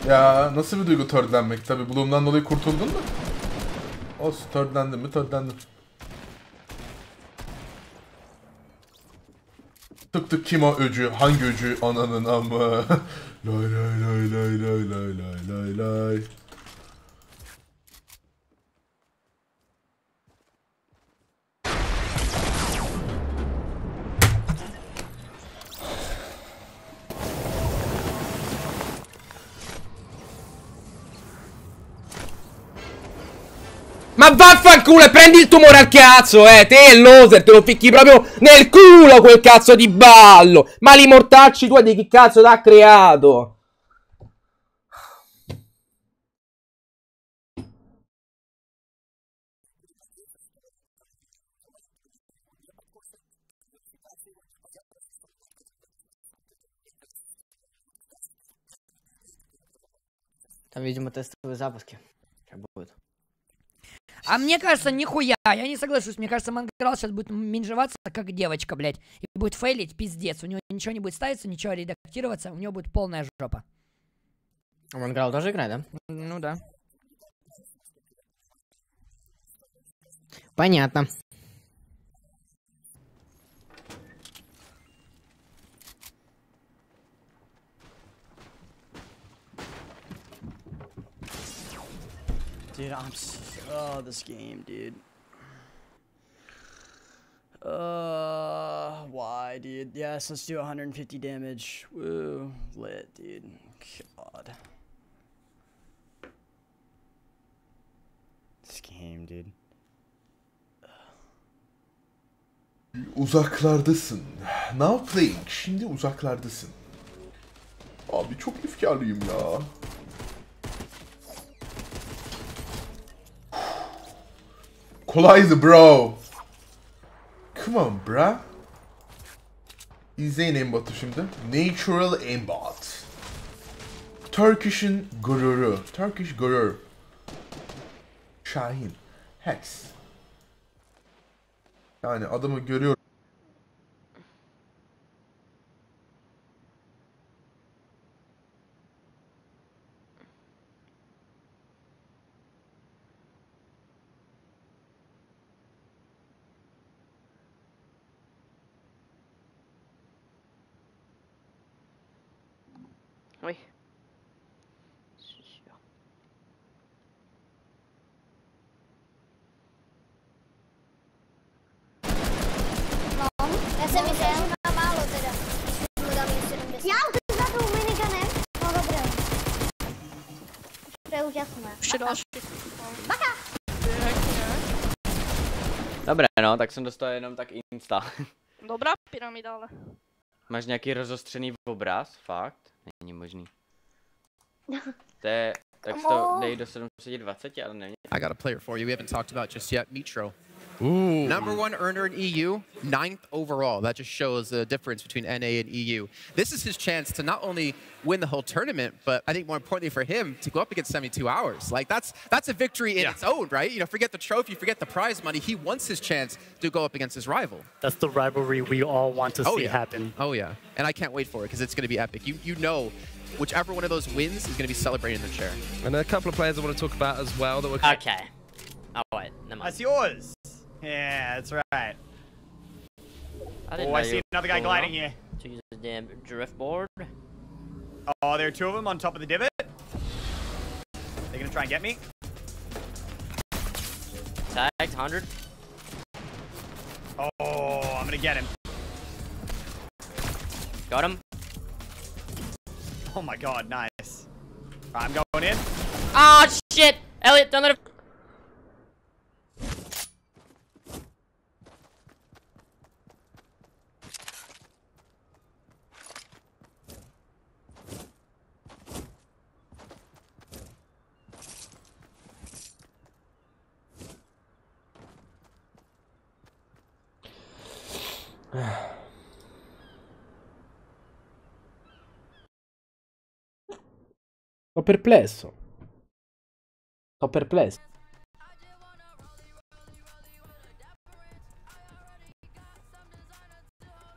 Ya nasıl bir duygu tördlenmek? Tabi Bloom'dan dolayı kurtuldun da. Olsun, tördlendin mi tördlendin. Tık tık kim o öcü? Hangi öcü? Ananın amı. Lay lay lay lay lay lay lay lay lay. Ma vaffanculo e prendi il tumore al cazzo, te e loser, te lo ficchi proprio nel culo quel cazzo di ballo. Ma li mortacci tu di chi cazzo t'ha creato? Там, видимо, тестовые запуски. Сейчас будет. А мне кажется, нихуя, я не соглашусь. Мне кажется, Манграл сейчас будет минжеваться как девочка, блядь. И будет фейлить, пиздец. У него ничего не будет ставиться, ничего редактироваться, у него будет полная жопа. Манграл тоже играет, да? Ну да. Понятно. Dude, oh, this game, dude. Why, dude? Yes, let's do 150 damage. Woo, lit, dude. God. This game, dude. Uzaklardasın. Now playing. Şimdi uzaklardasın. Abi çok efkarlıyım ya. Kolaydı bro. Come on bra. İzleyin aimbot'u şimdi. Natural aimbot. Turkish'in gururu. Turkish gurur. Şahin. Hex. Yani adamı görüyorum. Oui. Já jsem myslel, že má málo teda. Když mu dám jen 70. Já mám tu za tou miniganem. No dobré. To je úžasné. Ještě další. Baka! Dobré, no, tak jsem dostal jenom tak insta. Dobrá pyramida, ale. Máš nějaký rozostřený obraz? Fakt? Není možný. To je, tak to dej do 720, ale není. I got a player for you we haven't talked about just yet, Mitro. Ooh. #1 earner in EU, 9th overall. That just shows the difference between NA and EU. This is his chance to not only win the whole tournament, but I think more importantly for him to go up against 72 hours. Like that's a victory in its own, right? You know, forget the trophy, forget the prize money. He wants his chance to go up against his rival. That's the rivalry we all want to see happen. Oh yeah, and I can't wait for it because it's going to be epic. You know, whichever one of those wins is going to be celebrated in the chair. And a couple of players I want to talk about as well that were. Okay. Oh wait, never mind. That's yours. Yeah, that's right. I see another guy gliding here. To use the damn drift board. Oh, there are two of them on top of the divot. They're gonna try and get me. Tagged 100. Oh, I'm gonna get him. Got him. Oh my god, nice. Right, I'm going in. Ah, shit! Elliot, don't let it. Sto perplesso. Sto perplesso.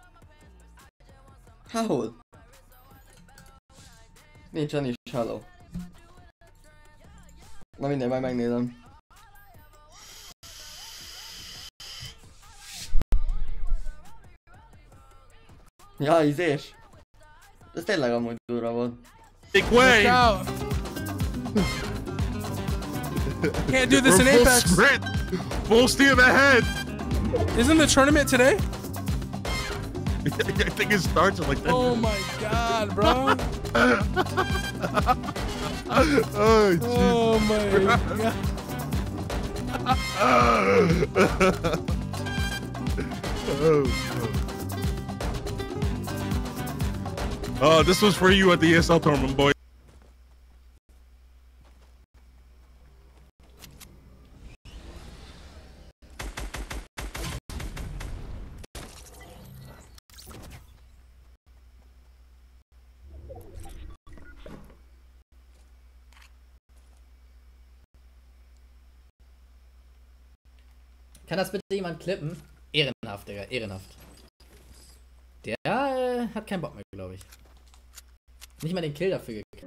How? Ninja ni shallow. Na mindegy, majd megnézem. Ja, izés. Ez tényleg amúgy durva volt. Big way! Can't do this in Apex. Sprint. Full steam ahead! Isn't the tournament today? I think it starts at like that. Oh my god, bro. Oh, oh my god. Oh, this was for you at the ESL tournament, boy. Kann das bitte jemand klippen? Ehrenhaft, Digga, ehrenhaft. Der hat keinen Bock mehr, glaube ich. Nicht mal den Kill dafür gekriegt.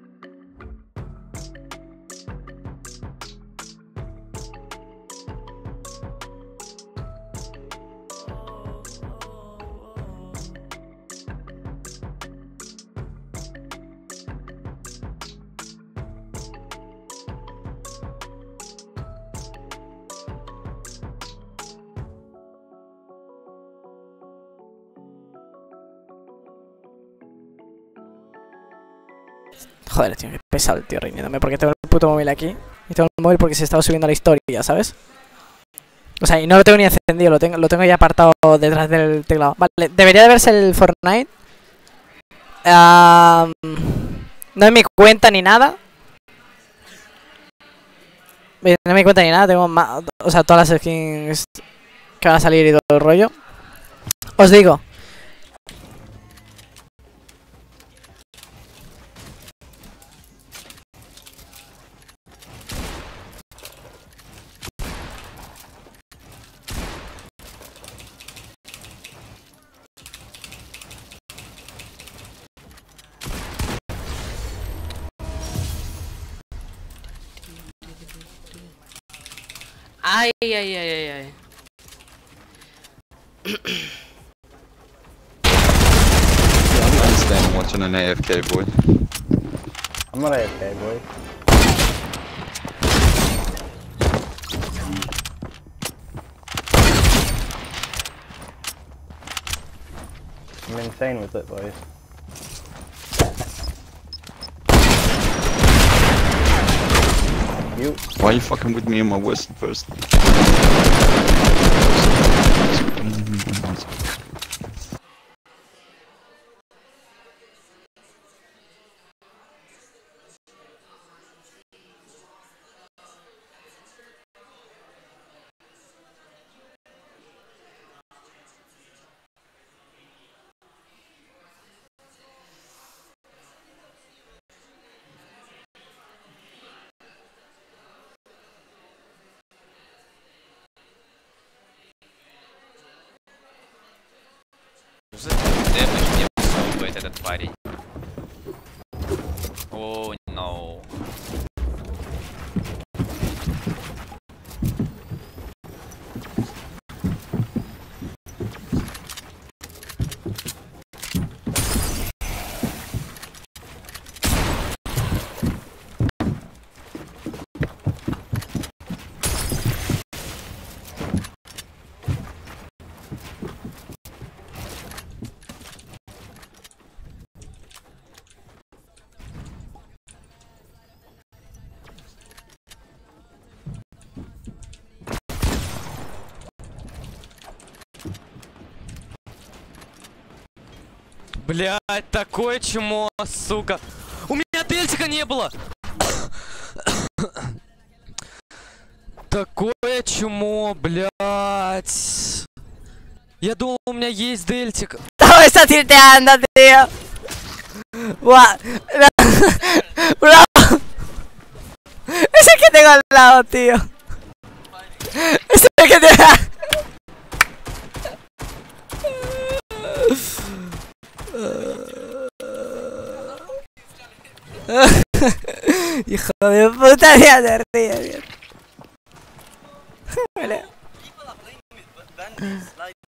Joder, tío, qué pesado el tío riñéndome porque tengo el puto móvil aquí. Y tengo el móvil porque se estaba subiendo a la historia, ¿sabes? O sea, y no lo tengo ni encendido, lo tengo ya apartado detrás del teclado. Vale, debería de verse el Fortnite. No es mi cuenta ni nada. No es mi cuenta ni nada, tengo más, o sea, todas las skins que van a salir y todo el rollo. Os digo. Ay, ay, ay, ay, ay. I'm staying watching an AFK boy. I'm not AFK boy. I'm insane with it, boys. You. Why are you fucking with me in my Western first? Damage мне всовывает этот парень. О, no. Блять, такое чмо, сука. У меня дельтика не было. Такое чмо, блять. Я думал, у меня есть дельтик. Estaba está tilteando, tío. Buah. Bro. Es el que tengo al lado, tío. Es el que tengo. Hijo de puta, ya te ríes, tío.